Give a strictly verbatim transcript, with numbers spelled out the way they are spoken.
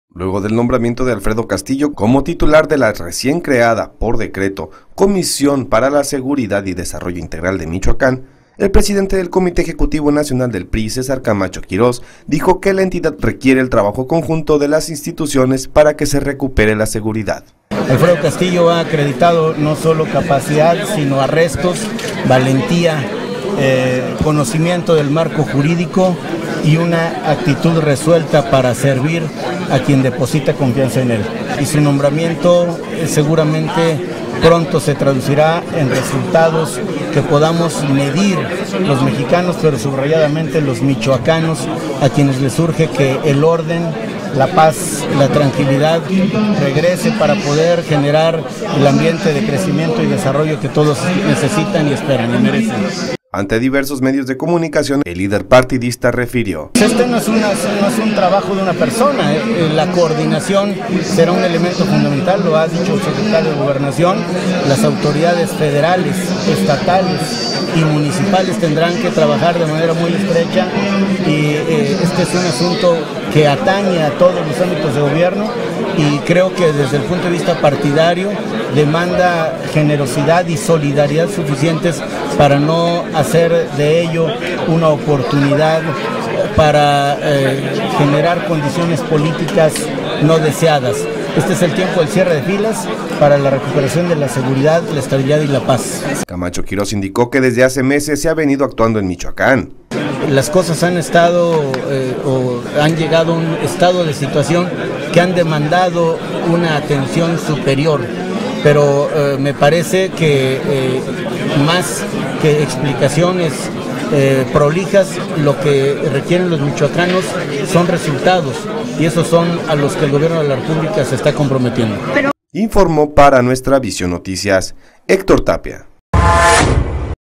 Luego del nombramiento de Alfredo Castillo como titular de la recién creada, por decreto, Comisión para la Seguridad y Desarrollo Integral de Michoacán, el presidente del Comité Ejecutivo Nacional del P R I, César Camacho Quirós, dijo que la entidad requiere el trabajo conjunto de las instituciones para que se recupere la seguridad. Alfredo Castillo ha acreditado no solo capacidad, sino arrestos, valentía, eh, conocimiento del marco jurídico y una actitud resuelta para servir a quien deposita confianza en él. Y su nombramiento eh, seguramente pronto se traducirá en resultados que podamos medir los mexicanos, pero subrayadamente los michoacanos, a quienes les surge que el orden, la paz, la tranquilidad regrese para poder generar el ambiente de crecimiento y desarrollo que todos necesitan y esperan y merecen. Ante diversos medios de comunicación, el líder partidista refirió: Este no es, una, no es un trabajo de una persona, eh, la coordinación será un elemento fundamental, lo ha dicho el secretario de Gobernación. Las autoridades federales, estatales y municipales tendrán que trabajar de manera muy estrecha y eh, este es un asunto que atañe a todos los ámbitos de gobierno y creo que desde el punto de vista partidario demanda generosidad y solidaridad suficientes para no hacer de ello una oportunidad para eh, generar condiciones políticas no deseadas. Este es el tiempo del cierre de filas para la recuperación de la seguridad, la estabilidad y la paz. Camacho Quirós indicó que desde hace meses se ha venido actuando en Michoacán. Las cosas han estado eh, o han llegado a un estado de situación que han demandado una atención superior, pero eh, me parece que eh, más que explicaciones eh, prolijas, lo que requieren los michoacanos son resultados y esos son a los que el gobierno de la República se está comprometiendo. Informó para Nuestra Visión Noticias Héctor Tapia.